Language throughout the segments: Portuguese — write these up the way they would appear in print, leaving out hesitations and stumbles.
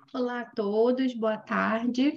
Olá a todos, boa tarde.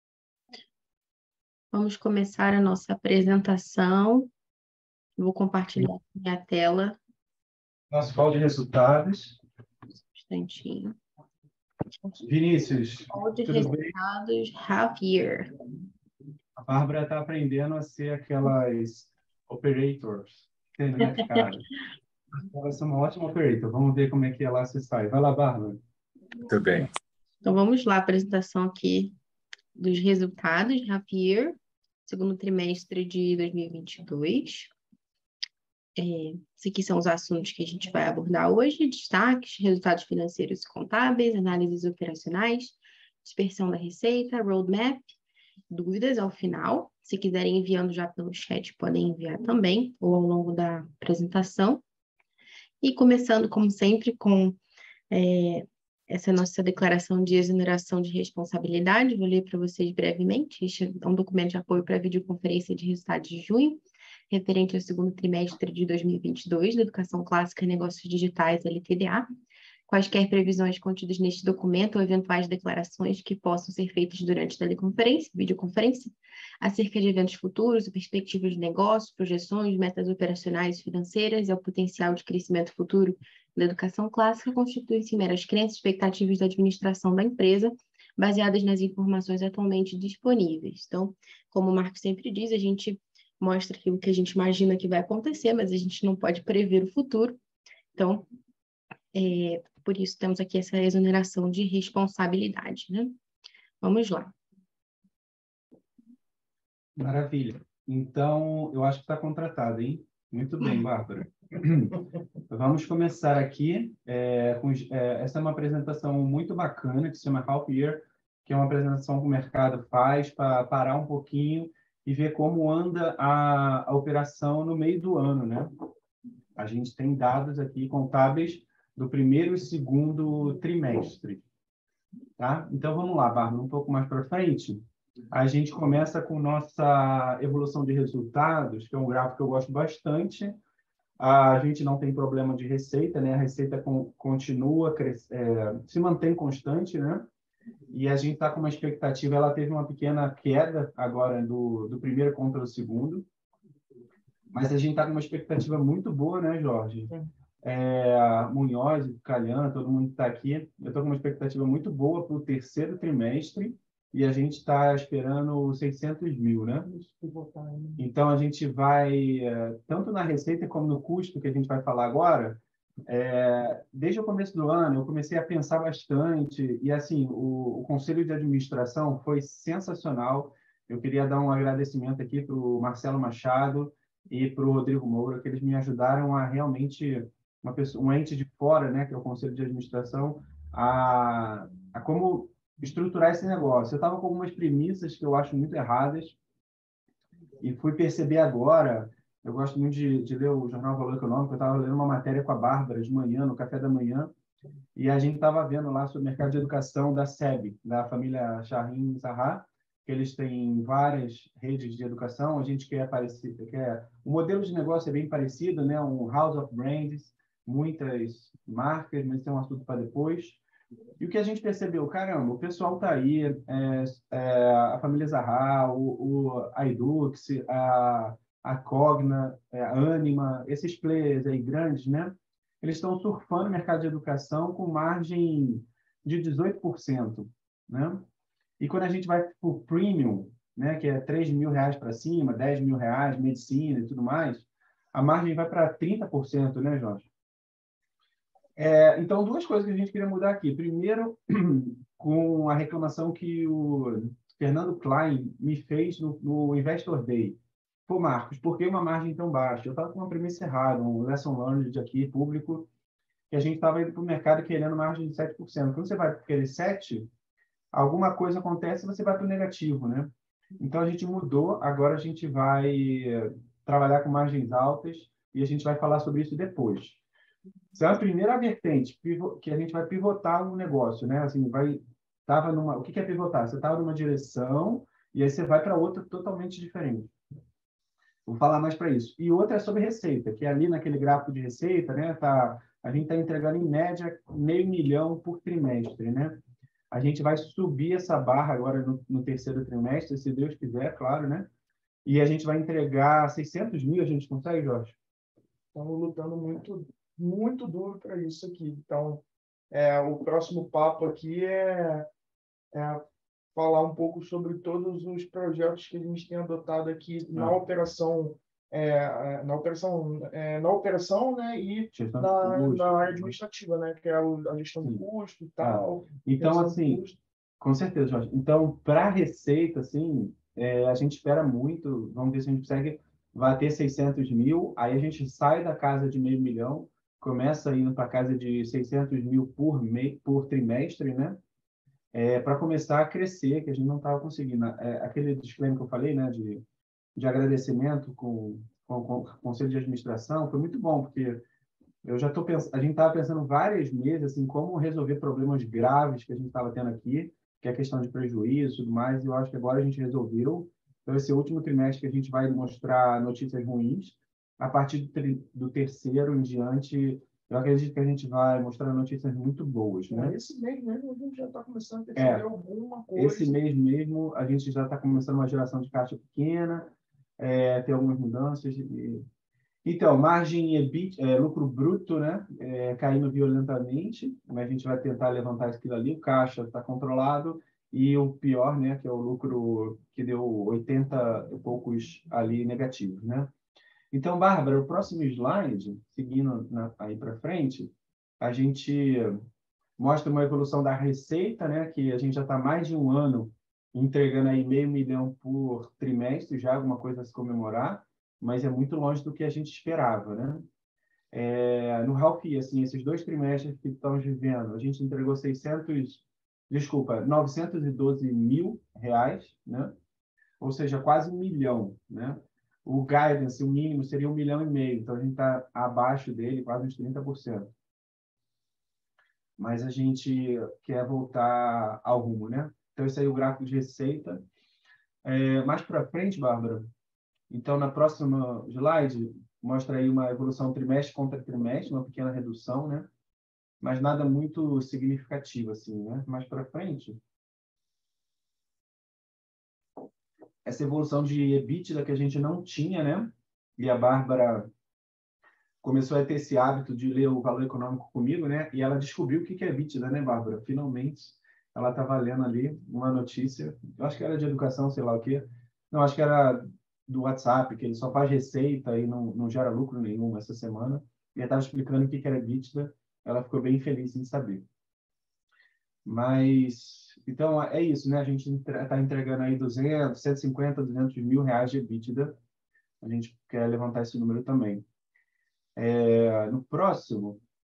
Vamos começar a nossa apresentação. Eu vou compartilhar minha tela. Nosso call de resultados. Um instantinho. Vinícius, Call de tudo bem? resultados half year. A Bárbara está aprendendo a ser aquelas operators. Internet, cara. Ela é uma ótima operator. Vamos ver como é que ela se sai. Vai lá, Bárbara. Muito bem. Então, vamos lá, a apresentação aqui dos resultados half year, segundo trimestre de 2022. Esses aqui são os assuntos que a gente vai abordar hoje: destaques, resultados financeiros e contábeis, análises operacionais, dispersão da receita, roadmap, dúvidas ao final. Se quiserem enviando já pelo chat, podem enviar também, ou ao longo da apresentação. E começando, como sempre, com essa nossa declaração de exoneração de responsabilidade. Vou ler para vocês brevemente. Este é um documento de apoio para a videoconferência de resultados de junho, referente ao segundo trimestre de 2022 da Educação Clássica e Negócios Digitais, LTDA. Quaisquer previsões contidas neste documento ou eventuais declarações que possam ser feitas durante a teleconferência, videoconferência, acerca de eventos futuros, perspectivas de negócio, projeções, metas operacionais e financeiras e o potencial de crescimento futuro da educação clássica, constituem-se meras crenças e expectativas da administração da empresa, baseadas nas informações atualmente disponíveis. Então, como o Marco sempre diz, a gente mostra aquilo que a gente imagina que vai acontecer, mas a gente não pode prever o futuro. Então, por isso temos aqui essa exoneração de responsabilidade, né? Vamos lá. Maravilha. Então, eu acho que está contratado, hein? Muito bem, Bárbara. Vamos começar aqui. Essa é uma apresentação muito bacana, que se chama Half Year, que é uma apresentação que o mercado faz para parar um pouquinho e ver como anda a operação no meio do ano, né? A gente tem dados aqui contábeis do primeiro e segundo trimestre, tá? Então, vamos lá, Bárbara, um pouco mais para frente. A gente começa com nossa evolução de resultados, que é um gráfico que eu gosto bastante. A gente não tem problema de receita, né? A receita continua, se mantém constante, né? E a gente está com uma expectativa, ela teve uma pequena queda agora do primeiro contra o segundo, mas a gente está com uma expectativa muito boa, né, Jorge? Munhoz, Calhão, todo mundo que está aqui, eu estou com uma expectativa muito boa para o terceiro trimestre e a gente está esperando 600 mil, né? Então, a gente vai, tanto na receita como no custo, que a gente vai falar agora, desde o começo do ano, eu comecei a pensar bastante e, assim, o Conselho de Administração foi sensacional. Eu queria dar um agradecimento aqui para o Marcelo Machado e para o Rodrigo Moura, que eles me ajudaram a realmente, um ente de fora, né, que é o Conselho de Administração, a como estruturar esse negócio. Eu estava com algumas premissas que eu acho muito erradas e fui perceber agora. Eu gosto muito de ler o Jornal Valor Econômico. Eu estava lendo uma matéria com a Bárbara de manhã, no café da manhã, e a gente estava vendo lá sobre o mercado de educação da SEB, da família Shahin Zahar, que eles têm várias redes de educação. A gente quer o modelo de negócio é bem parecido, né? Um house of brands, muitas marcas, mas isso é um assunto para depois. E o que a gente percebeu, caramba, o pessoal está aí, a família Zahar, a Edux, a Cogna, a Anima, esses players aí grandes, né? Eles estão surfando o mercado de educação com margem de 18%, né? E quando a gente vai para o premium, né, que é R$3.000 para cima, R$10.000, medicina e tudo mais, a margem vai para 30%, né, Jorge? Então, duas coisas que a gente queria mudar aqui. Primeiro, com a reclamação que o Fernando Klein me fez no Investor Day. Pô, Marcos, por que uma margem tão baixa? Eu estava com uma premissa errada, um lesson learned aqui, público, que a gente estava indo para o mercado querendo margem de 7%. Quando você vai querer 7%, alguma coisa acontece e você vai para o negativo, né? Então, a gente mudou. Agora, a gente vai trabalhar com margens altas e a gente vai falar sobre isso depois. Essa é a primeira vertente que a gente vai pivotar o negócio, né? Assim, o que é pivotar? Você estava numa direção e aí você vai para outra totalmente diferente. Vou falar mais para isso. E outra é sobre receita, que ali naquele gráfico de receita, né? A gente está entregando em média R$500 mil por trimestre, né? A gente vai subir essa barra agora no terceiro trimestre, se Deus quiser, claro, né? E a gente vai entregar 600 mil, a gente consegue, Jorge? Estamos lutando muito, muito duro para isso aqui. Então, o próximo papo aqui é falar um pouco sobre todos os projetos que a gente tem adotado aqui na operação, na operação, né, e na área administrativa, né, que é a gestão do custo e tal. Então, assim, com certeza, Jorge. Então, para a receita, assim, a gente espera muito, vamos ver se a gente consegue bater 600 mil, aí a gente sai da casa de meio milhão, começa indo para a casa de 600 mil por trimestre, né? Para começar a crescer, que a gente não estava conseguindo. Aquele disclaimer que eu falei, né, de agradecimento com o conselho de administração, foi muito bom, porque eu já estou pensando, a gente estava pensando vários meses assim, como resolver problemas graves que a gente estava tendo aqui, que é a questão de prejuízo e tudo mais, e eu acho que agora a gente resolveu. Então, esse último trimestre que a gente vai mostrar notícias ruins, a partir do terceiro em diante, eu acredito que a gente vai mostrar notícias muito boas, né? Esse mês mesmo a gente já está começando a perceber alguma coisa. Esse mês mesmo a gente já está começando uma geração de caixa pequena, tem algumas mudanças. Então, margem EBIT, lucro bruto, né, caindo violentamente, mas a gente vai tentar levantar aquilo ali, o caixa está controlado, e o pior, né, que é o lucro que deu 80 e poucos ali negativos, né? Então, Bárbara, o próximo slide, seguindo aí para frente, a gente mostra uma evolução da receita, né, que a gente já está mais de um ano entregando aí R$500 mil por trimestre, já alguma coisa a se comemorar, mas é muito longe do que a gente esperava, né? No half year, assim, esses 2 trimestres que estamos vivendo, a gente entregou 912 mil reais, né? Ou seja, quase 1 milhão, né? O guidance, o mínimo, seria 1,5 milhão, então a gente está abaixo dele, quase uns 30%. Mas a gente quer voltar ao rumo, né? Então, esse aí é o gráfico de receita. Mais para frente, Bárbara, então, na próxima slide, mostra aí uma evolução trimestre contra trimestre, uma pequena redução, né? Mas nada muito significativo, assim, né? Mais para frente, essa evolução de EBITDA que a gente não tinha, né? E a Bárbara começou a ter esse hábito de ler o Valor Econômico comigo, né? E ela descobriu o que é EBITDA, né, Bárbara? Finalmente, ela estava lendo ali uma notícia, eu acho que era de educação, sei lá o quê. Não, acho que era do WhatsApp, que ele só faz receita e não gera lucro nenhum essa semana. E ela estava explicando o que era EBITDA, ela ficou bem feliz em saber. Mas, então, é isso, né? A gente está entregando aí 200, 150, 200 mil reais de EBITDA. A gente quer levantar esse número também. No próximo,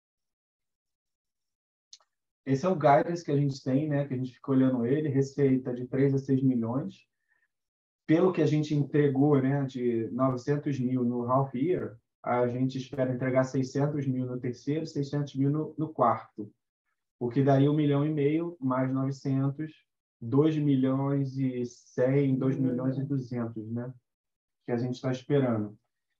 esse é o guidance que a gente tem, né? Que a gente fica olhando ele, receita de 3 a 6 milhões. Pelo que a gente entregou, né, de 900 mil no half year, a gente espera entregar 600 mil no terceiro, 600 mil no quarto, o que daria 1,5 milhão mais 900, 2 milhões e 100, 2 milhões e 200, né? Que a gente está esperando.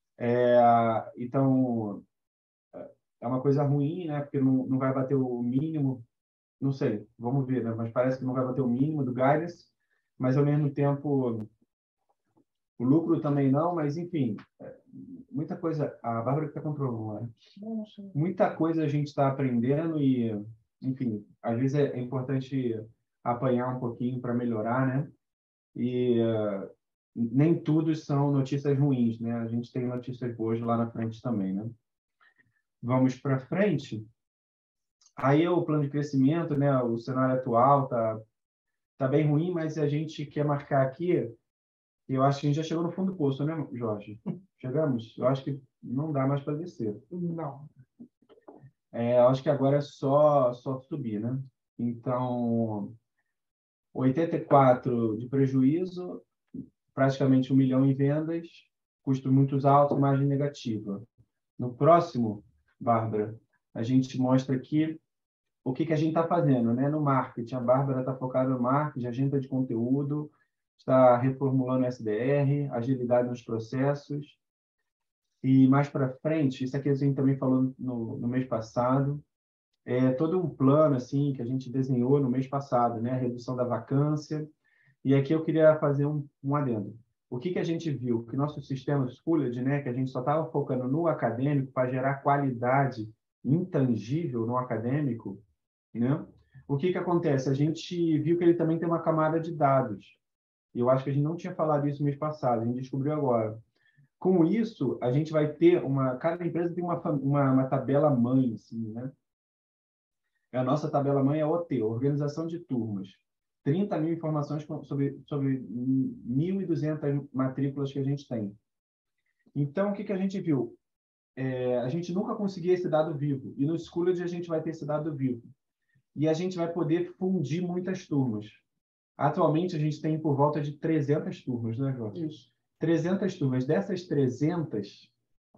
Então, é uma coisa ruim, né? Porque não vai bater o mínimo, não sei, vamos ver, né? Mas parece que não vai bater o mínimo do guidance, mas ao mesmo tempo o lucro também não, mas enfim, muita coisa. A Bárbara que está controlando, né? Muita coisa a gente está aprendendo e, enfim, às vezes é importante apanhar um pouquinho para melhorar, né? E nem tudo são notícias ruins, né? A gente tem notícias boas lá na frente também, né? Vamos para frente. Aí o plano de crescimento, né? O cenário atual tá bem ruim, mas a gente quer marcar aqui. Eu acho que a gente já chegou no fundo do poço, né, Jorge? Chegamos? Eu acho que não dá mais para descer. Não. Eu acho que agora é só subir, né? Então, 84 de prejuízo, praticamente 1 milhão em vendas, custos muito altos, margem negativa. No próximo, Bárbara, a gente mostra aqui o que a gente está fazendo, né? No marketing, a Bárbara está focada no marketing, agenda de conteúdo, está reformulando o SDR, agilidade nos processos. E mais para frente, isso aqui a gente também falou no mês passado, todo um plano assim que a gente desenhou no mês passado, né? A redução da vacância. E aqui eu queria fazer um adendo. O que a gente viu? Que nosso sistema Schoology, né, que a gente só estava focando no acadêmico para gerar qualidade intangível no acadêmico, né? O que acontece? A gente viu que ele também tem uma camada de dados. E eu acho que a gente não tinha falado isso mês passado, a gente descobriu agora. Com isso, a gente vai ter cada empresa tem uma tabela mãe, assim, né? A nossa tabela mãe é OT, Organização de Turmas. 30.000 informações sobre 1.200 matrículas que a gente tem. Então, o que a gente viu? A gente nunca conseguia esse dado vivo. E no Schoology a gente vai ter esse dado vivo. E a gente vai poder fundir muitas turmas. Atualmente, a gente tem por volta de 300 turmas, né, Jorge? Isso. 300 turmas. Dessas 300,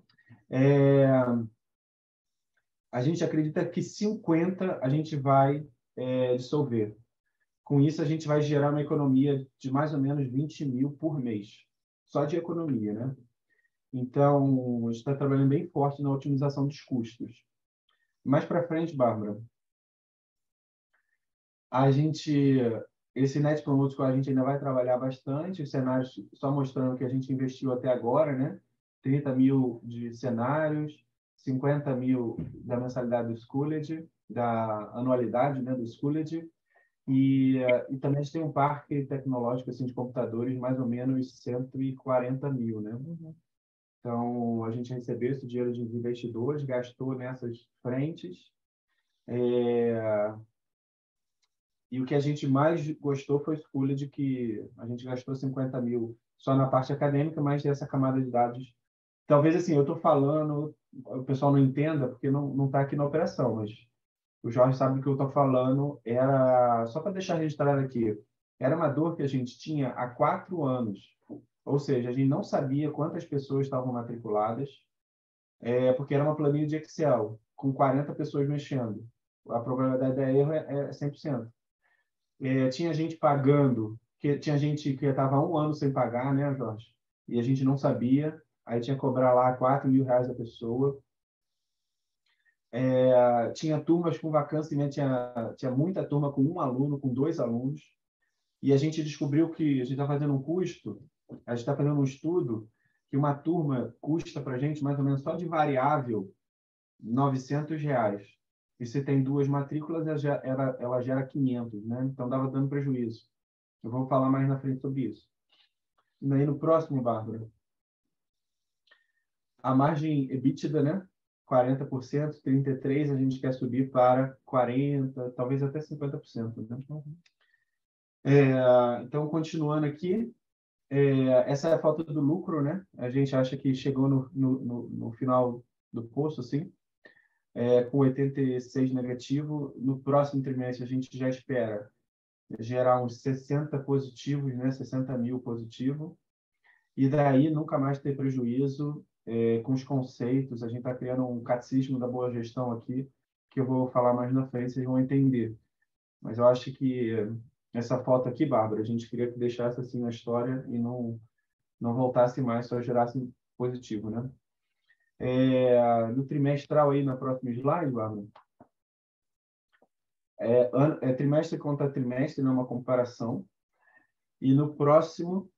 a gente acredita que 50 a gente vai dissolver. Com isso, a gente vai gerar uma economia de mais ou menos 20.000 por mês. Só de economia, né? Então, a gente está trabalhando bem forte na otimização dos custos. Mais para frente, Bárbara, esse Net Promote a gente ainda vai trabalhar bastante, os cenários só mostrando que a gente investiu até agora, né? 30.000 de cenários, 50.000 da mensalidade do Schoology, da anualidade, né, do Schoology, e também a gente tem um parque tecnológico assim, de computadores, mais ou menos 140.000, né? Então, a gente recebeu esse dinheiro de investidores, gastou nessas frentes, e o que a gente mais gostou foi o Schoology, que a gente gastou 50.000 só na parte acadêmica, mas dessa camada de dados. Talvez, assim, eu estou falando, o pessoal não entenda, porque não está aqui na operação, mas o Jorge sabe do que eu estou falando. Era, só para deixar registrado aqui, era uma dor que a gente tinha há 4 anos. Ou seja, a gente não sabia quantas pessoas estavam matriculadas, porque era uma planilha de Excel, com 40 pessoas mexendo. A probabilidade de erro é 100%. Tinha gente pagando, tinha gente que estava 1 ano sem pagar, né, Jorge? E a gente não sabia. Aí tinha que cobrar lá R$ 4.000 da pessoa. Tinha turmas com vacância, né? Tinha muita turma com 1 aluno, com 2 alunos. E a gente descobriu que a gente está fazendo a gente está fazendo um estudo que uma turma custa para a gente mais ou menos só de variável R$ 900. E se tem 2 matrículas, ela gera 500, né? Então dava dando prejuízo. Eu vou falar mais na frente sobre isso. E aí no próximo, Bárbara, a margem EBITDA, né? 40%, 33%, a gente quer subir para 40%, talvez até 50%. Né? Então, continuando aqui, essa é a falta do lucro, né? A gente acha que chegou no final do poço, assim, com 86 negativo. No próximo trimestre, a gente já espera gerar uns 60 positivos, né? 60.000 positivo. E daí nunca mais ter prejuízo com os conceitos. A gente está criando um catecismo da boa gestão aqui, que eu vou falar mais na frente, vocês vão entender. Mas eu acho que essa foto aqui, Bárbara, a gente queria que deixasse assim na história e não voltasse mais, só gerasse positivo, né? No trimestral aí, na próxima slide, Bárbara, trimestre contra trimestre, não é uma comparação. E no próximo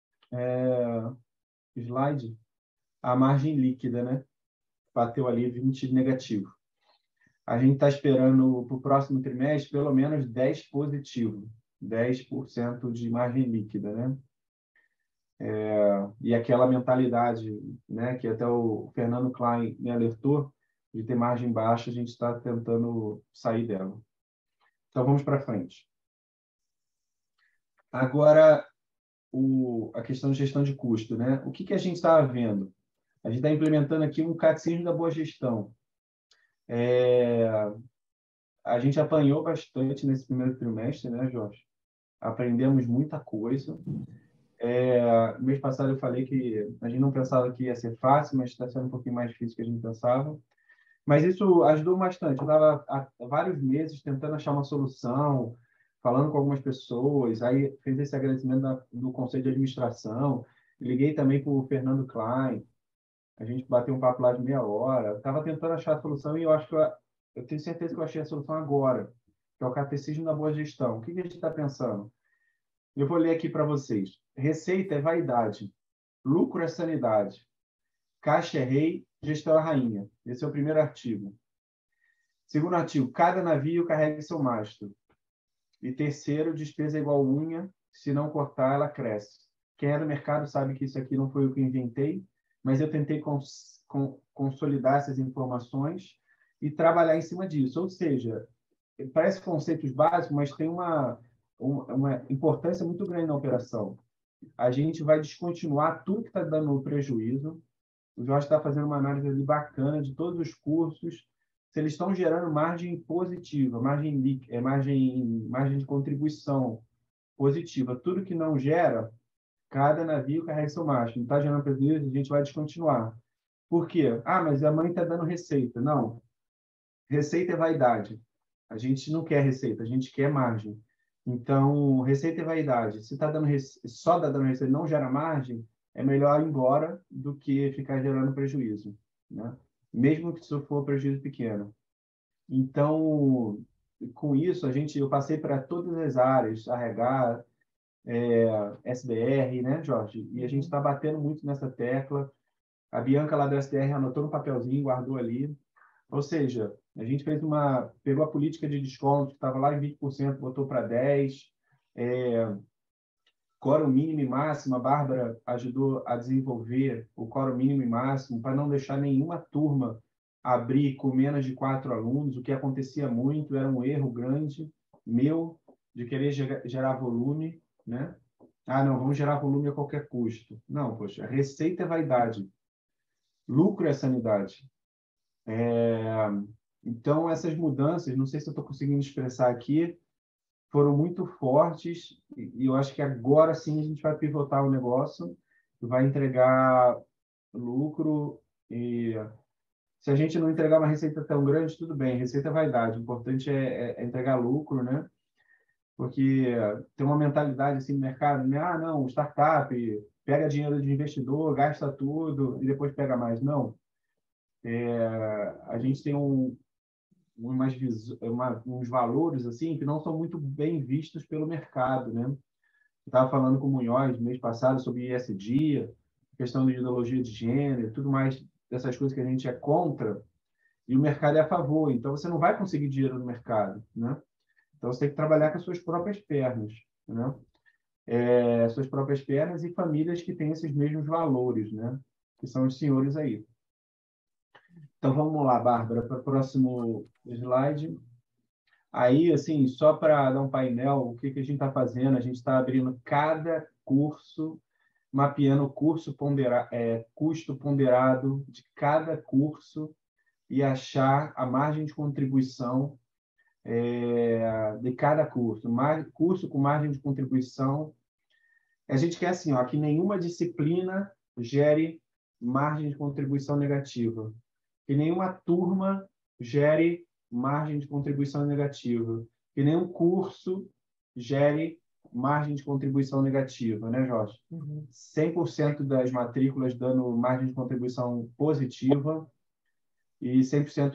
slide, a margem líquida, né? Bateu ali 20 negativo. A gente está esperando para o próximo trimestre pelo menos 10 positivo, 10% de margem líquida, né? E aquela mentalidade, né, que até o Fernando Klein me alertou, de ter margem baixa, a gente está tentando sair dela. Então, vamos para frente. Agora, a questão de gestão de custo, né? O que a gente está vendo? A gente está implementando aqui um catecismo da boa gestão. A gente apanhou bastante nesse primeiro trimestre, né, Jorge? Aprendemos muita coisa. No mês passado eu falei que a gente não pensava que ia ser fácil, mas está sendo um pouquinho mais difícil do que a gente pensava. Mas isso ajudou bastante. Eu estava há vários meses tentando achar uma solução, falando com algumas pessoas, aí fiz esse agradecimento do Conselho de Administração, liguei também para o Fernando Klein, a gente bateu um papo lá de meia hora, estava tentando achar a solução e eu acho que eu tenho certeza que eu achei a solução agora, que é o Catecismo da Boa Gestão. O que a gente está pensando? Eu vou ler aqui para vocês. Receita é vaidade, lucro é sanidade, caixa é rei, gestão é rainha. Esse é o primeiro artigo. Segundo artigo, cada navio carrega seu mastro. E terceiro, despesa é igual unha, se não cortar, ela cresce. Quem é do mercado sabe que isso aqui não foi eu que inventei, mas eu tentei consolidar essas informações e trabalhar em cima disso. Ou seja, parece conceitos básicos, mas tem uma importância muito grande na operação. A gente vai descontinuar tudo que está dando prejuízo. O Jorge está fazendo uma análise ali bacana de todos os cursos, se eles estão gerando margem positiva, margem de contribuição positiva. Tudo que não gera, cada navio carrega seu mastro. Não está gerando prejuízo, a gente vai descontinuar. Por quê? Ah, mas a mãe está dando receita. Não. Receita é vaidade. A gente não quer receita, a gente quer margem. Então, receita é vaidade. Se tá dando só dando receita e não gera margem, é melhor ir embora do que ficar gerando prejuízo, né? Mesmo que isso for prejuízo pequeno. Então, com isso, eu passei para todas as áreas, RH, SDR, né, Jorge? E a gente está batendo muito nessa tecla. A Bianca lá do SDR anotou no papelzinho, guardou ali. Ou seja, a gente pegou a política de desconto, que estava lá em 20%, botou para 10%. Quórum mínimo e máximo, a Bárbara ajudou a desenvolver o quórum mínimo e máximo para não deixar nenhuma turma abrir com menos de 4 alunos, o que acontecia muito, era um erro grande meu de querer gerar volume, né? Ah, não, vamos gerar volume a qualquer custo. Não, poxa, receita é vaidade, lucro é sanidade. Então, essas mudanças, não sei se eu estou conseguindo expressar aqui, foram muito fortes e eu acho que agora sim a gente vai pivotar o negócio, vai entregar lucro e se a gente não entregar uma receita tão grande, tudo bem, receita é vaidade, o importante é entregar lucro, né? Porque tem uma mentalidade assim no mercado, né? Ah, não, startup, pega dinheiro de investidor, gasta tudo e depois pega mais. Não. A gente tem uns valores assim que não são muito bem vistos pelo mercado, né? Eu estava falando com o Munhoz mês passado sobre ESG, questão de ideologia de gênero, tudo mais dessas coisas que a gente é contra e o mercado é a favor. Então você não vai conseguir dinheiro no mercado, né? Então você tem que trabalhar com as suas próprias pernas, né? Suas próprias pernas e famílias que têm esses mesmos valores, né? Que são os senhores aí. Então vamos lá, Bárbara, para o próximo slide. Aí, assim, só para dar um painel, o que a gente está fazendo? A gente está abrindo cada curso, mapeando o custo ponderado de cada curso e achar a margem de contribuição de cada curso. Curso com margem de contribuição. A gente quer assim, ó, que nenhuma disciplina gere margem de contribuição negativa. Que nenhuma turma gere margem de contribuição negativa. Que nenhum curso gere margem de contribuição negativa, né, Jorge? 100% das matrículas dando margem de contribuição positiva e 100%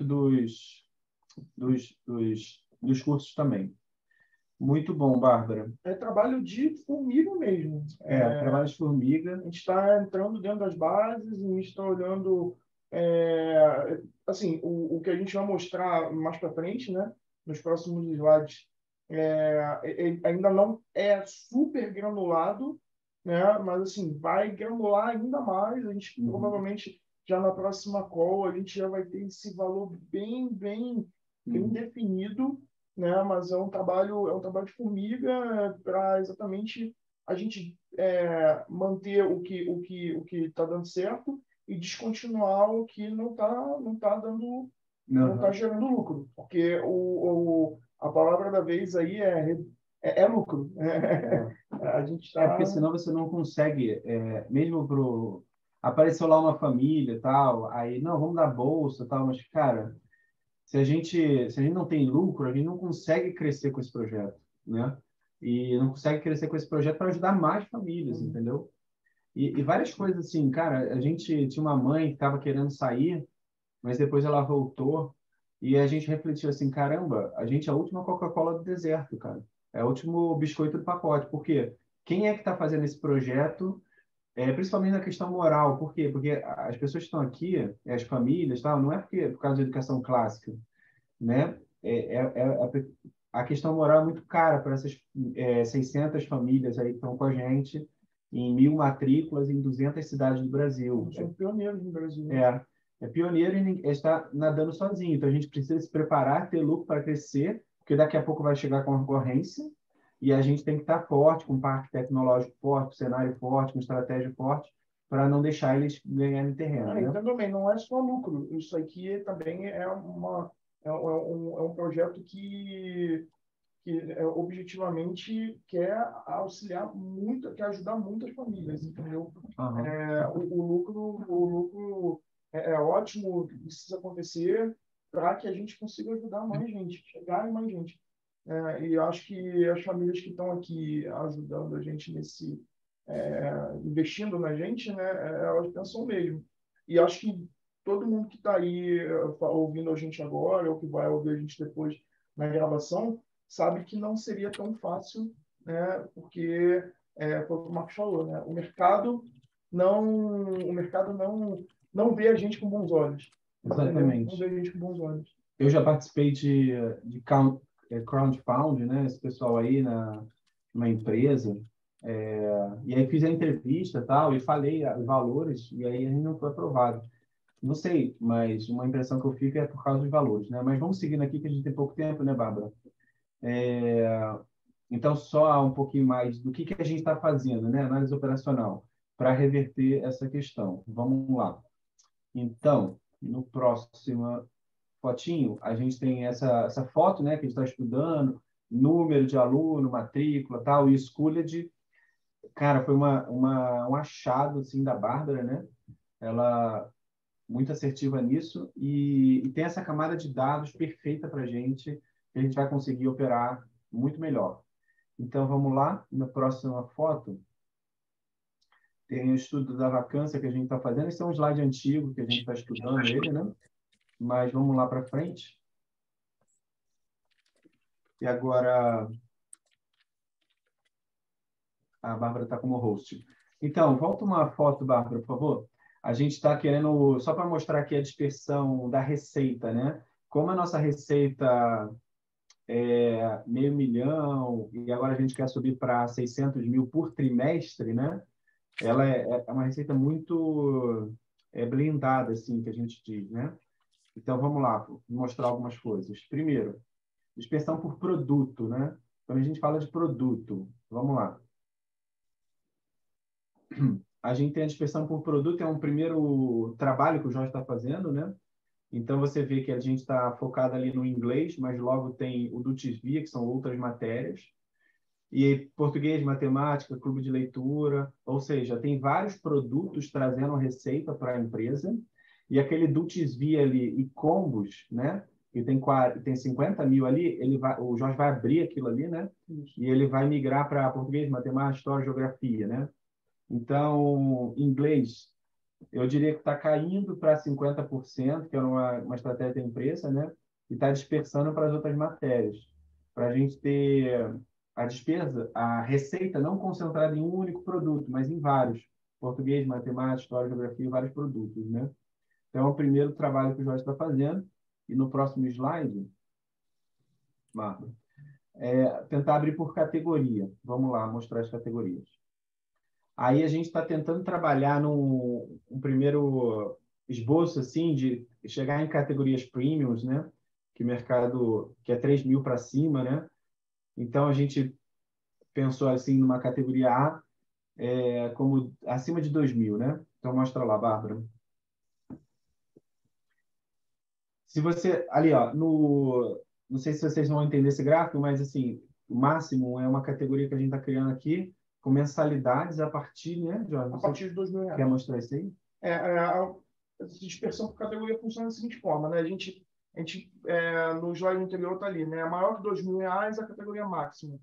dos cursos também. Muito bom, Bárbara. É trabalho de formiga mesmo. Trabalho de formiga. A gente está entrando dentro das bases, a gente está olhando assim, o que a gente vai mostrar mais para frente, né, nos próximos slides, ainda não é super granulado, né, mas assim, vai granular ainda mais. A gente provavelmente já na próxima call a gente já vai ter esse valor bem definido, né, mas é um trabalho de formiga para exatamente a gente manter o que está dando certo e descontinuar o que não tá dando, não está gerando lucro, porque a palavra da vez aí é lucro. A gente tá... porque senão você não consegue, mesmo apareceu lá uma família tal, aí não, vamos dar bolsa tal, mas cara, se a gente não tem lucro, a gente não consegue crescer com esse projeto, né? E não consegue crescer com esse projeto para ajudar mais famílias, entendeu? E várias coisas assim, cara, a gente tinha uma mãe que estava querendo sair, mas depois ela voltou. E a gente refletiu assim, caramba, a gente é a última Coca-Cola do deserto, cara. É o último biscoito do pacote. Por quê? Quem é que está fazendo esse projeto? Principalmente na questão moral. Por quê? Porque as pessoas que estão aqui, as famílias, tal, não é por causa da educação clássica, né? A questão moral é muito cara para essas 600 famílias aí que estão com a gente em 1.000 matrículas em 200 cidades do Brasil. São pioneiros no Brasil. É pioneiro e está nadando sozinho. Então, a gente precisa se preparar, ter lucro para crescer, porque daqui a pouco vai chegar a concorrência e a gente tem que estar forte, com um parque tecnológico forte, um cenário forte, uma estratégia forte, para não deixar eles ganharem terreno. Né? Então, também, não é só lucro. Isso aqui também é um projeto que objetivamente quer auxiliar muito, quer ajudar muitas famílias, entendeu? O lucro é ótimo, precisa acontecer para que a gente consiga ajudar mais gente, chegar em mais gente. E eu acho que as famílias que estão aqui ajudando a gente investindo na gente, né, elas pensam mesmo. E acho que todo mundo que está aí ouvindo a gente agora, ou que vai ouvir a gente depois na gravação, sabe que não seria tão fácil, né, porque foi o que o Marcos falou, né, o mercado não vê a gente com bons olhos. Exatamente. Não vê a gente com bons olhos. Eu já participei de crowdfunding, né? Esse pessoal aí numa empresa. E aí fiz a entrevista tal, e falei os valores, e aí a gente não foi aprovado. Não sei, mas uma impressão que eu fico é por causa dos valores, né? Mas vamos seguindo aqui, que a gente tem pouco tempo, né, Bárbara? Então, só um pouquinho mais do que a gente está fazendo, né? Análise operacional, para reverter essa questão. Vamos lá. Então, no próximo fotinho, a gente tem essa foto, né, que a gente está estudando, número de aluno, matrícula, tal, e Schooled, cara, foi um achado, assim, da Bárbara, né? Ela muito assertiva nisso e tem essa camada de dados perfeita para a gente, que a gente vai conseguir operar muito melhor. Então, vamos lá, na próxima foto, tem o estudo da vacância que a gente está fazendo. Esse é um slide antigo que a gente está estudando ele, né? Mas vamos lá para frente. E agora a Bárbara está como host. Então, volta uma foto, Bárbara, por favor. A gente está querendo, só para mostrar aqui a dispersão da receita, né? Como a nossa receita é 500 mil, e agora a gente quer subir para 600 mil por trimestre, né? Ela é uma receita muito blindada, assim, que a gente diz, né? Então, vamos lá, vou mostrar algumas coisas. Primeiro, dispersão por produto, né? Quando a gente fala de produto, vamos lá. A gente tem a dispersão por produto, é um primeiro trabalho que o Jorge está fazendo, né? Então, você vê que a gente está focado ali no inglês, mas logo tem o Dutisvia, que são outras matérias. E português, matemática, clube de leitura, ou seja, tem vários produtos trazendo receita para a empresa. E aquele Dutisvia ali e combos, né? Que tem 50 mil ali, o Jorge vai abrir aquilo ali, né? E ele vai migrar para português, matemática, história, geografia, né? Então, inglês, eu diria que está caindo para 50%, que é uma estratégia da empresa, né? E está dispersando para as outras matérias, para a gente ter a despesa, a receita não concentrada em um único produto, mas em vários. Português, matemática, história, geografia, vários produtos, né? Então, é o primeiro trabalho que o Jorge está fazendo. E no próximo slide, Marco, tentar abrir por categoria. Vamos lá, mostrar as categorias. Aí a gente está tentando trabalhar um primeiro esboço assim de chegar em categorias premiums, né? Que o mercado que é 3 mil para cima, né? Então a gente pensou assim numa categoria A como acima de 2 mil, né? Então mostra lá, Bárbara. Se você ali, ó, não sei se vocês vão entender esse gráfico, mas assim o máximo é uma categoria que a gente está criando aqui com mensalidades a partir, né, Jorge? A partir de R$ 2.000. Quer mostrar isso aí? A dispersão por categoria funciona da seguinte forma, né? A gente no slide anterior está ali, né? Maior que R$ 2.000 a categoria máxima.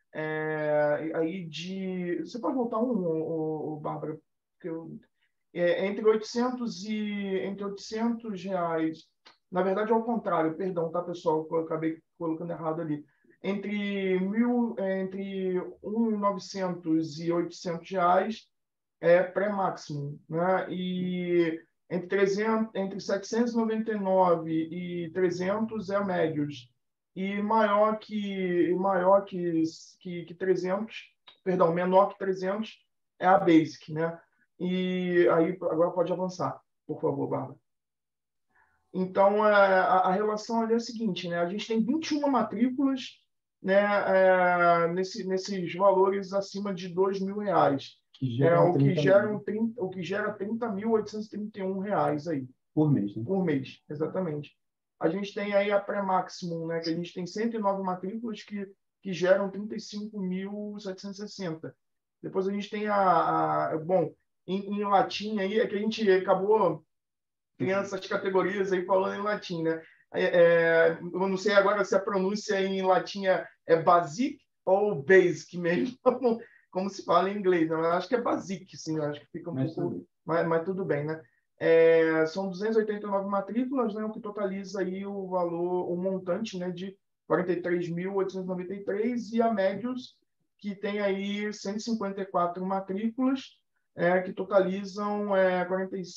Você pode voltar Bárbara? Entre 800 reais, Na verdade, é ao contrário, perdão, tá, pessoal? Eu acabei colocando errado ali. Entre 1.900 e R$ 800 é pré-máximo, né? E entre 799 e 300 é médios. E maior que 300, perdão, menor que 300 é a basic, né? E aí agora pode avançar, por favor, Bárbara. Então, a relação ali é a seguinte, né? A gente tem 21 matrículas, né, nesses valores acima de R$ 2.000. O que gera R$ 30.831 aí. Por mês, né? Por mês, exatamente. A gente tem aí a pré-maximum, né, que a gente tem 109 matrículas que geram 35.760. Depois a gente tem bom, em latim aí, é que a gente acabou criando essas categorias aí falando em latim, né? Eu não sei agora se a pronúncia em latim é basic ou basic mesmo, como se fala em inglês, né? Eu acho que é basic, sim, eu acho que fica um pouco... Mas tudo bem, né? São 289 matrículas, né? O que totaliza aí o valor, o montante, né, de 43.893, e a Médios, que tem aí 154 matrículas, que totalizam R$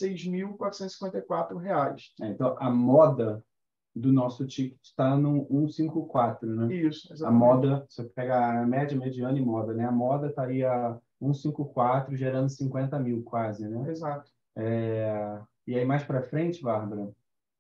46.454. Então, a moda do nosso ticket está no 154, né? Isso, A exatamente. moda, se você pegar a média, mediana e moda, né? A moda estaria 154, gerando 50 mil quase, né? Exato. E aí, mais para frente, Bárbara,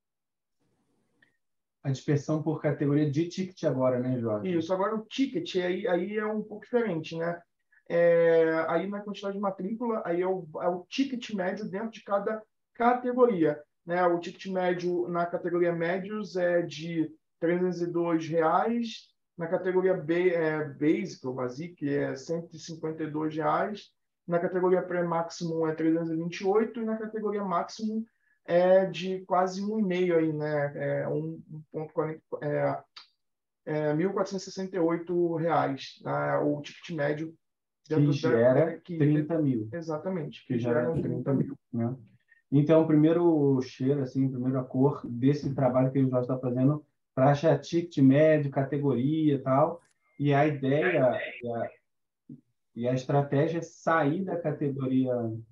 a dispersão por categoria de ticket agora, né, Jorge? Isso, agora o ticket aí é um pouco diferente, né? Aí na quantidade de matrícula, aí é o ticket médio dentro de cada categoria, né? O ticket médio na categoria médios é de R$ 302, na categoria Basic ou Basic é R$ 152, na categoria Pré-Maximum é 328 e na categoria Maximum é de quase 1,5 aí, né? 1,40, R$ 1.468, né? O ticket médio Que gera 30 mil. Exatamente. Que gera 30 mil, né? Então, o primeiro cheiro, assim, a primeira cor desse trabalho que o Jorge está fazendo para achar ticket médio, categoria e tal. E a ideia e a estratégia é sair da categoria,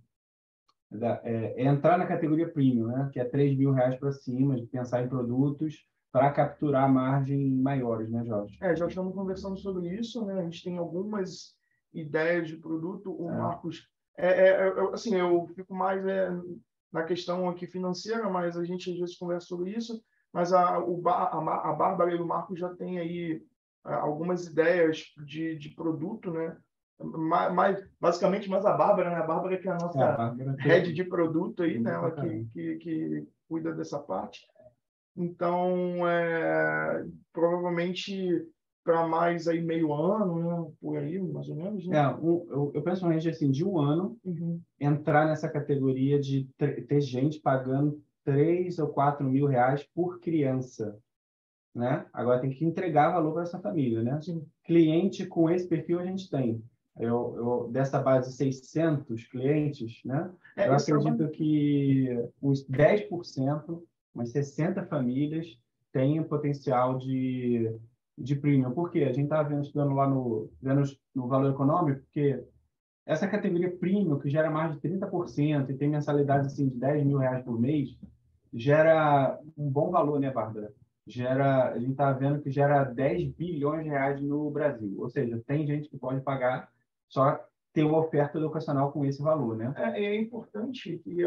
entrar na categoria premium, né? Que é R$ 3.000 para cima, de pensar em produtos para capturar margem maiores, né, Jorge? Já estamos conversando sobre isso, né? A gente tem algumas ideias de produto. O Marcos, assim, eu fico mais na questão aqui financeira, mas a gente às vezes conversa sobre isso. Mas a Bárbara e o Marcos já têm aí algumas ideias de produto, né? Basicamente, mais a Bárbara, né? A Bárbara que é a nossa head de produto aí, né? Ela que cuida dessa parte. Então, provavelmente para mais aí meio ano, né? Por aí, mais ou menos, né? Eu penso assim, de um ano, entrar nessa categoria de ter gente pagando R$ 3.000 ou R$ 4.000 por criança, né? Agora tem que entregar valor para essa família, né? Sim. Cliente com esse perfil a gente tem. Dessa base 600 clientes, né? Eu acredito que uns 10%, umas 60 famílias têm o potencial de premium. Por quê? A gente está estudando lá vendo no valor econômico, porque essa categoria premium, que gera mais de 30% e tem mensalidade assim, de R$ 10.000 por mês, gera um bom valor, né, Bárbara? A gente está vendo que gera R$ 10 bilhões no Brasil. Ou seja, tem gente que pode pagar, só ter uma oferta educacional com esse valor, né? É importante que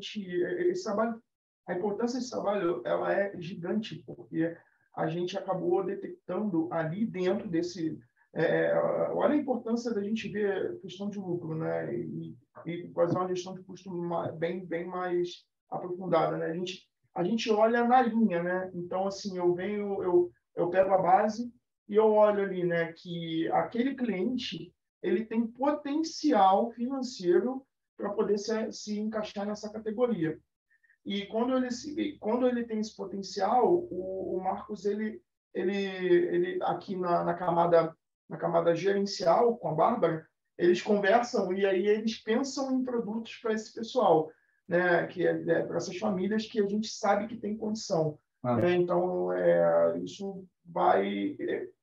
a importância desse trabalho, ela é gigante, porque a gente acabou detectando ali dentro desse... olha a importância da gente ver a questão de lucro, né? E fazer uma gestão de custo bem mais aprofundada, né? A gente olha na linha, né? Então, assim, eu pego a base e eu olho ali, né, que aquele cliente ele tem potencial financeiro para poder se encaixar nessa categoria. E quando ele tem esse potencial, o Marcos ele aqui na camada gerencial com a Bárbara, eles conversam e aí eles pensam em produtos para esse pessoal, né, que para essas famílias que a gente sabe que tem condição. Então, isso vai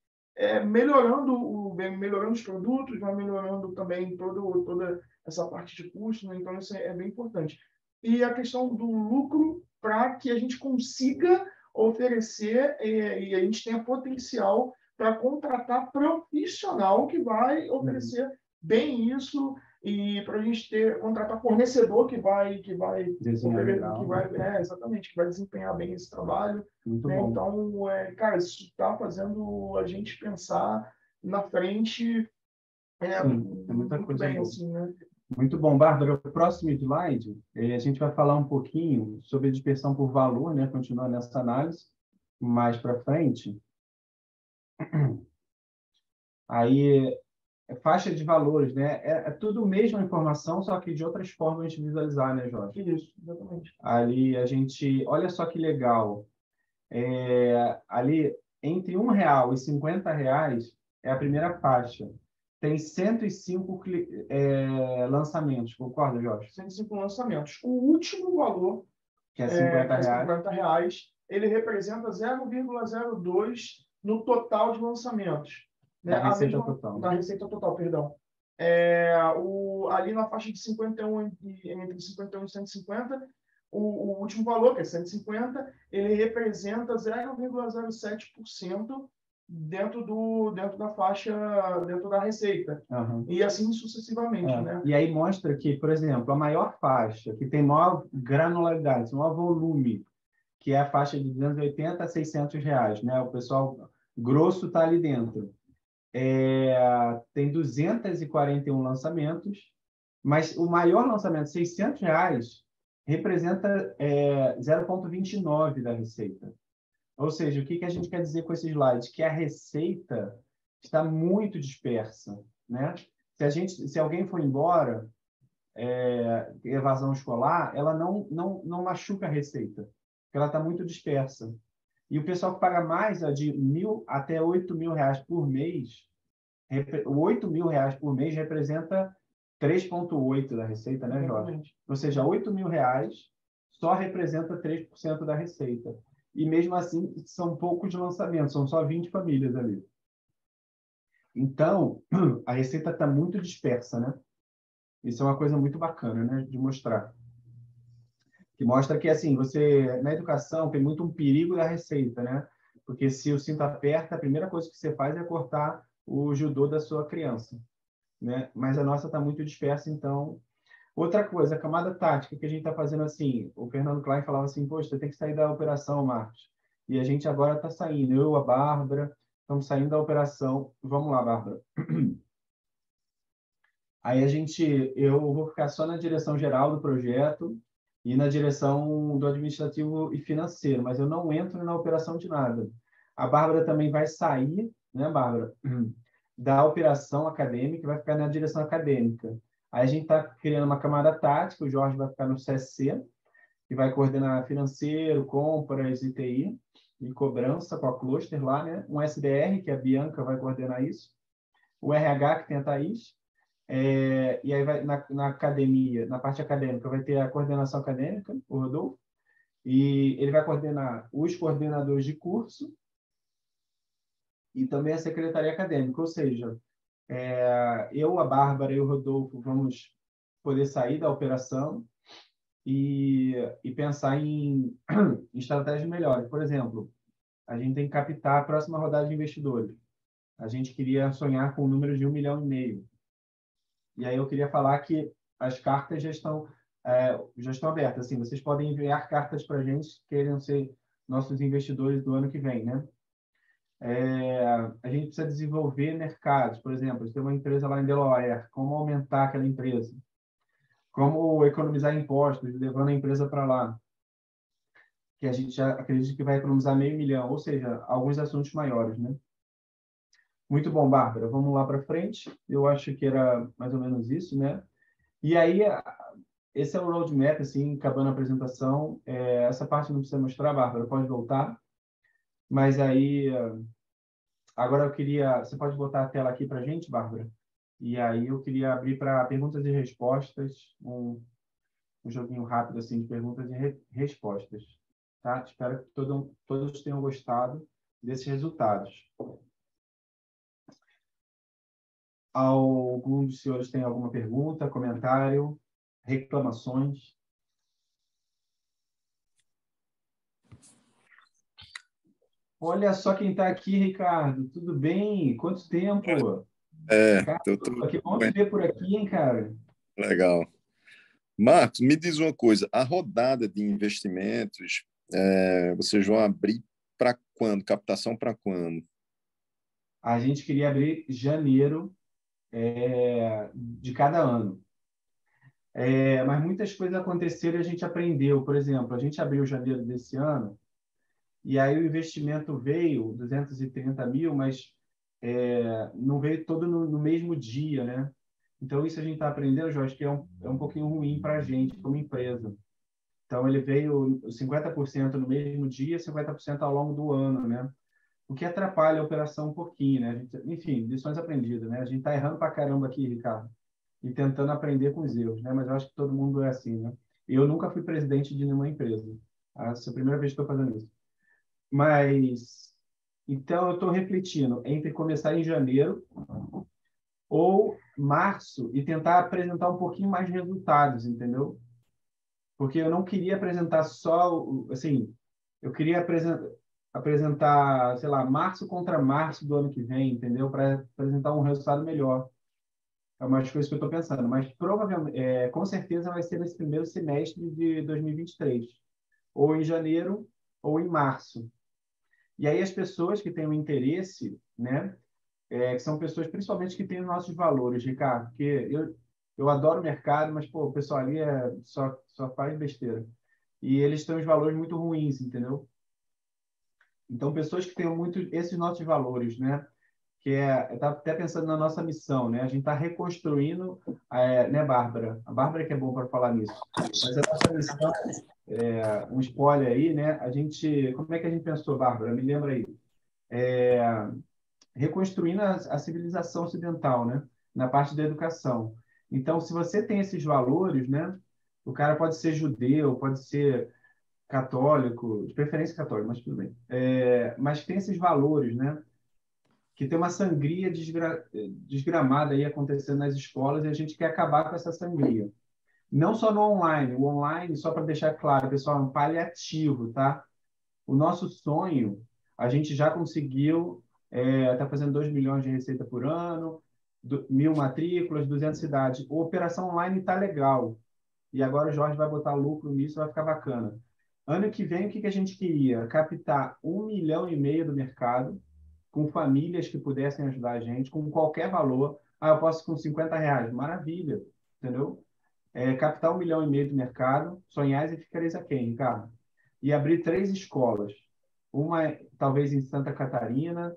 melhorando os produtos, vai melhorando também toda essa parte de custo, né? Então, isso é bem importante. E a questão do lucro para que a gente consiga oferecer e a gente tenha potencial para contratar profissional que vai oferecer bem isso e para a gente contratar fornecedor que vai exatamente, que vai desempenhar bem esse trabalho. Muito né? bom. Então, cara, isso está fazendo a gente pensar na frente Sim, é muita muito coisa bem, boa. assim, né? Muito bom, Bárbara. O próximo slide, a gente vai falar um pouquinho sobre a dispersão por valor, né? Continuando nessa análise, mais para frente. Aí, faixa de valores, né? É tudo a mesma informação, só que de outras formas de visualizar, né, Jorge? Isso, exatamente. Ali a gente, olha só que legal, ali entre R$ 1 e R$ 50 é a primeira faixa. Tem 105 lançamentos, concorda, Jorge? 105 lançamentos. O último valor, Que é que é R$ 50. R$ 50, ele representa 0,02 no total de lançamentos. Né? Da receita total. Da receita total, perdão. Ali na faixa de 51, entre 51 e 150, o último valor, que é 150, ele representa 0,07% dentro da faixa, dentro da receita. Uhum. E assim sucessivamente. Né? E aí mostra que, por exemplo, a maior faixa, que tem maior granularidade, maior volume, que é a faixa de R$ 280 a R$ 600, né? O pessoal grosso está ali dentro. Tem 241 lançamentos, mas o maior lançamento, R$ 600, representa 0,29 da receita. Ou seja, o que a gente quer dizer com esse slide? Que a receita está muito dispersa, né? Se alguém for embora, evasão escolar, ela não machuca a receita, porque ela está muito dispersa. E o pessoal que paga mais de R$ 1.000 até R$ 8.000 por mês, R$ 8.000 por mês representa 3,8% da receita, né, Jorge? Ou seja, R$ 8.000 só representa 3% da receita. E mesmo assim, são poucos lançamentos, são só 20 famílias ali. Então, a receita está muito dispersa, né? Isso é uma coisa muito bacana, né, de mostrar. Que mostra que, assim, na educação, tem muito um perigo da receita, né? Porque se o cinto aperta, a primeira coisa que você faz é cortar o judô da sua criança, né? Mas a nossa está muito dispersa, então... Outra coisa, a camada tática que a gente está fazendo assim, o Fernando Klein falava assim, poxa, você tem que sair da operação, Marcos. E a gente agora está saindo, eu, a Bárbara, estamos saindo da operação. Vamos lá, Bárbara. Aí eu vou ficar só na direção geral do projeto e na direção do administrativo e financeiro, mas eu não entro na operação de nada. A Bárbara também vai sair, né, Bárbara, da operação acadêmica e vai ficar na direção acadêmica. Aí a gente está criando uma camada tática, o Jorge vai ficar no CSC, que vai coordenar financeiro, compras, ITI e cobrança com a cluster lá, né? Um SDR, que a Bianca vai coordenar isso. O RH, que tem a Thaís. E aí vai na academia, na parte acadêmica, vai ter a coordenação acadêmica, o Rodolfo, e ele vai coordenar os coordenadores de curso e também a secretaria acadêmica, ou seja, eu, a Bárbara e o Rodolfo vamos poder sair da operação e pensar em estratégias melhores. Por exemplo, a gente tem que captar a próxima rodada de investidores. A gente queria sonhar com o número de 1,5 milhão. E aí eu queria falar que as cartas já estão abertas. Assim, vocês podem enviar cartas para a gente, querem ser nossos investidores do ano que vem, né? A gente precisa desenvolver mercados. Por exemplo, se tem uma empresa lá em Delaware, como aumentar aquela empresa? Como economizar impostos, levando a empresa para lá? Que a gente já acredita que vai economizar R$ 500 milhão, ou seja, alguns assuntos maiores, né? Muito bom, Bárbara. Vamos lá para frente. Eu acho que era mais ou menos isso, né? E aí, esse é o roadmap, assim, acabando a apresentação. Essa parte não precisa mostrar, Bárbara, pode voltar. Mas aí, agora eu queria... Você pode botar a tela aqui para a gente, Bárbara? E aí eu queria abrir para perguntas e respostas, um joguinho rápido, assim, de perguntas e respostas. tá? Espero que todos tenham gostado desses resultados. Algum dos senhores tem alguma pergunta, comentário, reclamações? Olha só quem está aqui, Ricardo. Tudo bem? Quanto tempo? Cara, que bom te ver por aqui, hein, cara? Legal. Marcos, me diz uma coisa, a rodada de investimentos, vocês vão abrir para quando? Captação para quando? A gente queria abrir janeiro de cada ano. Mas muitas coisas aconteceram e a gente aprendeu. Por exemplo, a gente abriu janeiro desse ano e aí o investimento veio, 230 mil, mas não veio todo no mesmo dia, né? Então, isso a gente está aprendendo, Jorge, que é um pouquinho ruim para a gente, como empresa. Então, ele veio 50% no mesmo dia, 50% ao longo do ano, né? O que atrapalha a operação um pouquinho, né? Enfim, lições aprendidas, né? A gente está errando para caramba aqui, Ricardo, e tentando aprender com os erros, né? Mas eu acho que todo mundo é assim, né? Eu nunca fui presidente de nenhuma empresa. Essa é a primeira vez que estou fazendo isso. Mas, então, eu estou refletindo entre começar em janeiro ou março e tentar apresentar um pouquinho mais de resultados, entendeu? Porque eu não queria apresentar só, assim, eu queria apresentar, sei lá, março contra março do ano que vem, entendeu? Para apresentar um resultado melhor. É uma das coisas que eu estou pensando, mas provavelmente, com certeza vai ser nesse primeiro semestre de 2023, ou em janeiro ou em março. E aí as pessoas que têm o interesse, né, que são pessoas principalmente que têm os nossos valores, Ricardo, porque eu adoro o mercado, mas pô, o pessoal ali só faz besteira. E eles têm os valores muito ruins, entendeu? Então, pessoas que tenham muito esses nossos valores, né? Que eu estava até pensando na nossa missão, né? A gente está reconstruindo, né, Bárbara? A Bárbara que é bom para falar nisso. Mas a nossa missão, um spoiler aí, né? Como é que a gente pensou, Bárbara? Me lembra aí. Reconstruindo a civilização ocidental, né? Na parte da educação. Então, se você tem esses valores, né? O cara pode ser judeu, pode ser católico, de preferência católico, mas tudo bem. Mas tem esses valores, né? Que tem uma sangria desgramada aí acontecendo nas escolas e a gente quer acabar com essa sangria. Não só no online. O online, só para deixar claro, pessoal, é um paliativo, tá? O nosso sonho, a gente já conseguiu, está fazendo 2 milhões de receita por ano, 1.000 matrículas, 200 cidades. A operação online está legal. E agora o Jorge vai botar lucro nisso, vai ficar bacana. Ano que vem, o que a gente queria? Captar 1,5 milhão do mercado, com famílias que pudessem ajudar a gente, com qualquer valor. Ah, eu posso com R$ 50. Maravilha, entendeu? Captar 1,5 milhão do mercado, sonhais e ficareis aquém, Ricardo. E abrir 3 escolas. Uma, talvez, em Santa Catarina,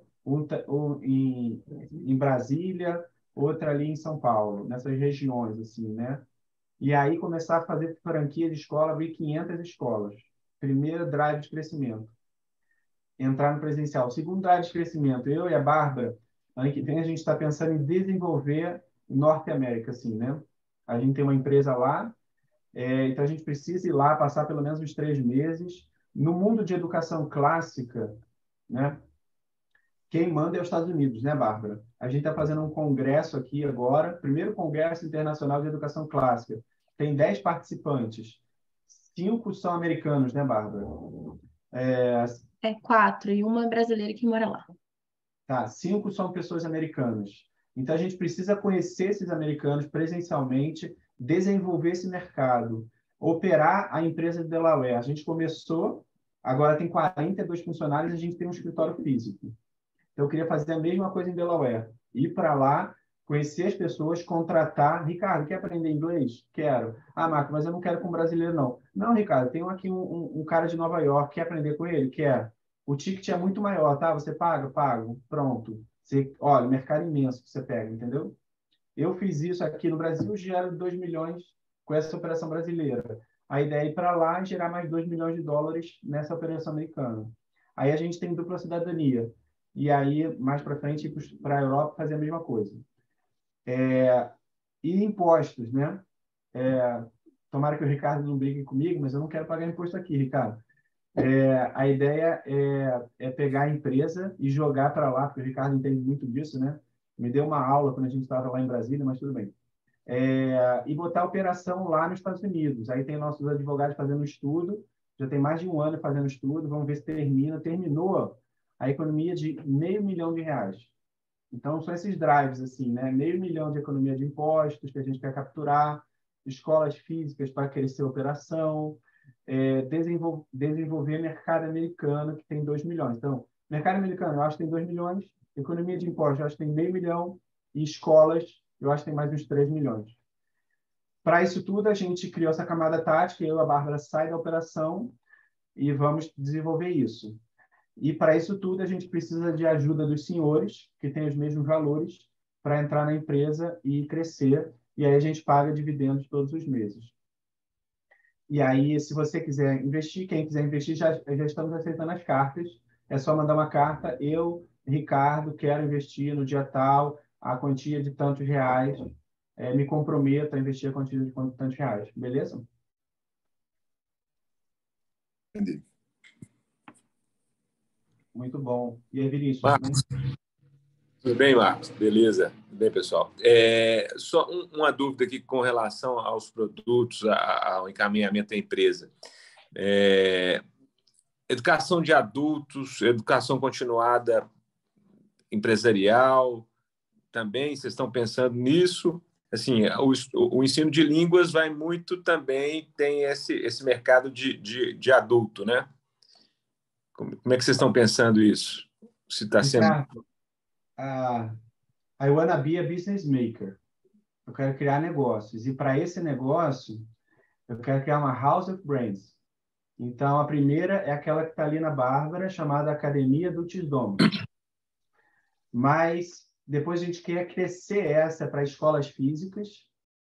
em Brasília, outra ali em São Paulo, nessas regiões, assim, né? E aí começar a fazer franquia de escola, abrir 500 escolas. Primeiro drive de crescimento. Entrar no presencial. Segundo drive de crescimento, eu e a Bárbara, ano que vem a gente está pensando em desenvolver Norte América, assim, né? A gente tem uma empresa lá, então a gente precisa ir lá, passar pelo menos uns 3 meses. No mundo de educação clássica, né? Quem manda é os Estados Unidos, né, Bárbara? A gente está fazendo um congresso aqui agora, primeiro congresso internacional de educação clássica. Tem 10 participantes. 5 são americanos, né, Bárbara? 4, e uma brasileira que mora lá. Tá, 5 são pessoas americanas. Então, a gente precisa conhecer esses americanos presencialmente, desenvolver esse mercado, operar a empresa de Delaware. A gente começou, agora tem 42 funcionários, a gente tem um escritório físico. Então, eu queria fazer a mesma coisa em Delaware. Ir para lá, conhecer as pessoas, contratar. Ricardo, quer aprender inglês? Quero. Ah, Marco, mas eu não quero com brasileiro, não. Não, Ricardo, tem aqui um cara de Nova York. Quer aprender com ele? Quer. O ticket é muito maior, tá? Você paga? Pago. Pronto. Olha, mercado imenso que você pega, entendeu? Eu fiz isso aqui no Brasil, gero 2 milhões com essa operação brasileira. A ideia é ir para lá e gerar mais 2 milhões de dólares nessa operação americana. Aí a gente tem dupla cidadania. E aí, mais para frente, ir para a Europa fazer a mesma coisa. E impostos, né? Tomara que o Ricardo não brigue comigo, mas eu não quero pagar imposto aqui, Ricardo. A ideia é pegar a empresa e jogar para lá, porque o Ricardo entende muito disso, né? Me deu uma aula quando a gente estava lá em Brasília, mas tudo bem. E botar a operação lá nos Estados Unidos. Aí tem nossos advogados fazendo um estudo, já tem mais de um ano fazendo estudo, vamos ver se termina. Terminou a economia de R$ 500 mil. Então, são esses drives, assim, né? R$ 500 mil de economia de impostos que a gente quer capturar, escolas físicas para crescer a operação, desenvolver mercado americano, que tem 2 milhões. Então, mercado americano, eu acho que tem 2 milhões, economia de impostos, eu acho que tem meio milhão, e escolas, eu acho que tem mais uns 3 milhões. Para isso tudo, a gente criou essa camada tática, eu e a Bárbara sai da operação e vamos desenvolver isso. E para isso tudo, a gente precisa de ajuda dos senhores, que têm os mesmos valores, para entrar na empresa e crescer. E aí a gente paga dividendos todos os meses. E aí, se você quiser investir, quem quiser investir, já estamos aceitando as cartas. É só mandar uma carta. Eu, Ricardo, quero investir no dia tal, a quantia de tantos reais. Me comprometo a investir a quantia de tantos reais. Beleza? Entendi. Muito bom. E aí, Vinícius? Marcos, tudo bem, Marcos? Beleza? Tudo bem, pessoal? Só uma dúvida aqui com relação aos produtos, ao encaminhamento da empresa. Educação de adultos, educação continuada empresarial, também vocês estão pensando nisso? Assim, o ensino de línguas vai muito também, tem esse mercado de adulto, né? Como é que vocês estão pensando isso? Se está sendo... Ricardo, I wanna be a business maker. Eu quero criar negócios. E para esse negócio, eu quero criar uma House of Brands. Então, a primeira é aquela que está ali na Bárbara, chamada Academia do Tisdom. Mas depois a gente quer crescer essa para escolas físicas.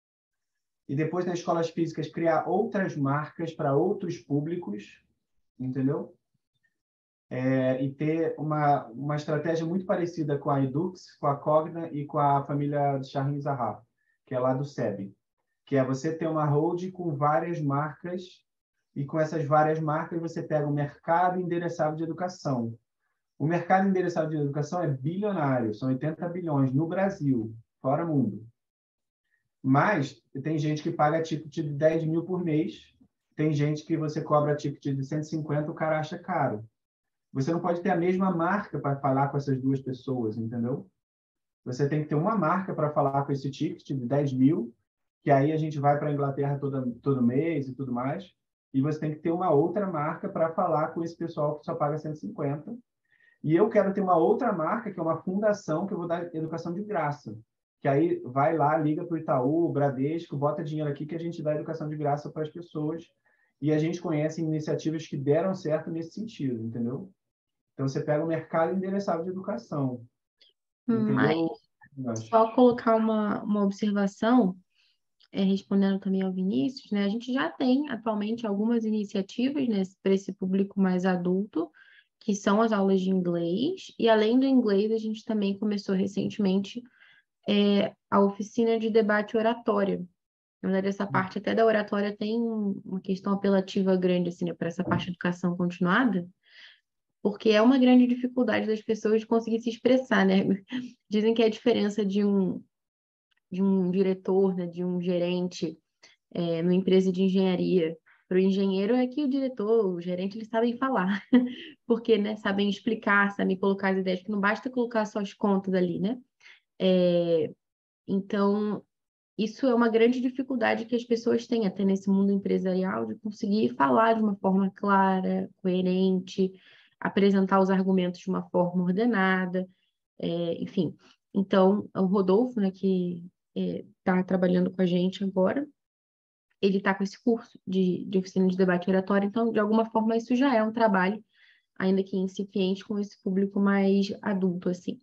E depois, nas escolas físicas, criar outras marcas para outros públicos. Entendeu? E ter uma estratégia muito parecida com a Edux, com a Cogna e com a família Shahin Zaha, que é lá do SEB, que é você ter uma hold com várias marcas e com essas várias marcas você pega o mercado endereçável de educação. O mercado endereçável de educação é bilionário, são 80 bilhões no Brasil, fora mundo. Mas tem gente que paga ticket de 10 mil por mês, tem gente que você cobra ticket de 150, o cara acha caro. Você não pode ter a mesma marca para falar com essas duas pessoas, entendeu? Você tem que ter uma marca para falar com esse ticket de 10 mil, que aí a gente vai para a Inglaterra todo mês e tudo mais, e você tem que ter uma outra marca para falar com esse pessoal que só paga 150. E eu quero ter uma outra marca, que é uma fundação, que eu vou dar educação de graça. Que aí vai lá, liga para o Itaú, o Bradesco, bota dinheiro aqui que a gente dá educação de graça para as pessoas. E a gente conhece iniciativas que deram certo nesse sentido, entendeu? Então, você pega o mercado endereçável de educação. Entendeu? Mas só colocar uma observação, respondendo também ao Vinícius, né? A gente já tem atualmente algumas iniciativas, né, para esse público mais adulto, que são as aulas de inglês, e além do inglês, a gente também começou recentemente a oficina de debate oratória. Na verdade, essa parte até da oratória tem uma questão apelativa grande, assim, né, para essa parte de educação continuada, porque é uma grande dificuldade das pessoas de conseguir se expressar, né? Dizem que a diferença de um diretor, né, de um gerente numa empresa de engenharia para o engenheiro é que o diretor, o gerente, eles sabem falar, porque, né, sabem explicar, sabem colocar as ideias, que não basta colocar só as contas ali, né? Então, isso é uma grande dificuldade que as pessoas têm até nesse mundo empresarial, de conseguir falar de uma forma clara, coerente, apresentar os argumentos de uma forma ordenada, enfim. Então, o Rodolfo, né, que está trabalhando com a gente agora, ele está com esse curso de oficina de debate oratório, então, de alguma forma, isso já é um trabalho, ainda que incipiente, com esse público mais adulto, assim.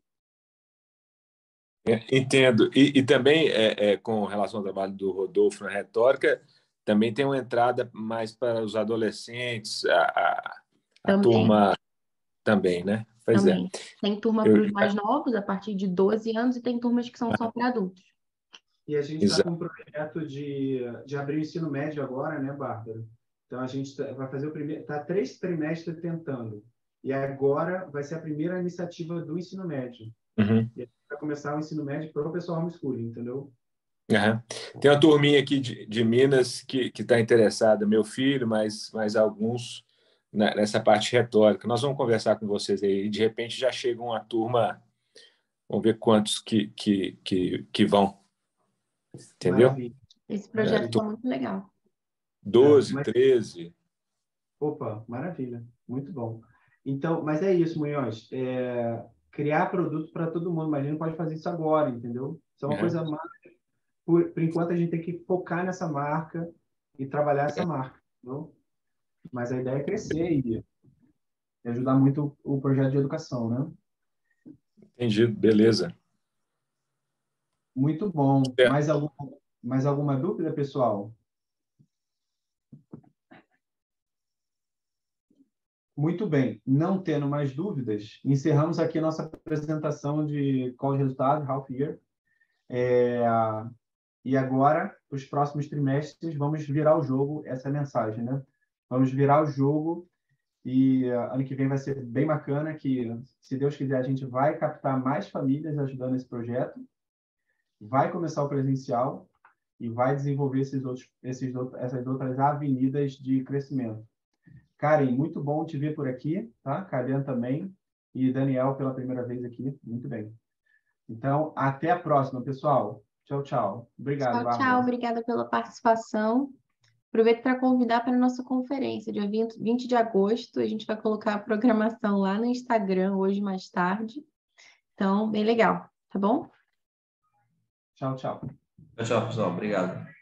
Entendo. E também, com relação ao trabalho do Rodolfo na retórica, também tem uma entrada mais para os adolescentes, a turma também, né? Pois também. Tem turma para os mais novos, a partir de 12 anos, e tem turmas que são só para adultos. E a gente está com um projeto de abrir o ensino médio agora, né, Bárbara? Então, a gente vai fazer o primeiro... Está 3 trimestres tentando. E agora vai ser a primeira iniciativa do ensino médio. Uhum. E a gente vai começar o ensino médio para o pessoal homeschooling, entendeu? Uhum. Tem uma turminha aqui de Minas que está interessada, meu filho, mais alguns nessa parte retórica. Nós vamos conversar com vocês aí. E de repente já chega uma turma, vamos ver quantos que vão. Entendeu? Maravilha. Esse projeto está muito legal. 12, 13. Opa, maravilha. Muito bom. Então, mas é isso, Munhoz. Criar produto para todo mundo, mas a gente não pode fazer isso agora, entendeu? Isso é uma coisa mais... Por enquanto, a gente tem que focar nessa marca e trabalhar essa marca, entendeu? Mas a ideia é crescer e ajudar muito o projeto de educação, né? Entendi, beleza. Muito bom. Mais alguma dúvida, pessoal? Muito bem. Não tendo mais dúvidas, encerramos aqui a nossa apresentação de qual os resultados, half year. E agora, os próximos trimestres, vamos virar o jogo, essa é a mensagem, né? Vamos virar o jogo e ano que vem vai ser bem bacana, que, se Deus quiser, a gente vai captar mais famílias ajudando esse projeto, vai começar o presencial e vai desenvolver essas outras avenidas de crescimento. Karen, muito bom te ver por aqui, tá? Karen também, e Daniel pela primeira vez aqui, muito bem. Então, até a próxima, pessoal. Tchau, tchau. Obrigado, Bárbara. Tchau, obrigada pela participação. Aproveito para convidar para a nossa conferência, dia 20 de agosto. A gente vai colocar a programação lá no Instagram, hoje mais tarde. Então, bem legal, tá bom? Tchau, tchau. Tchau, pessoal. Obrigado.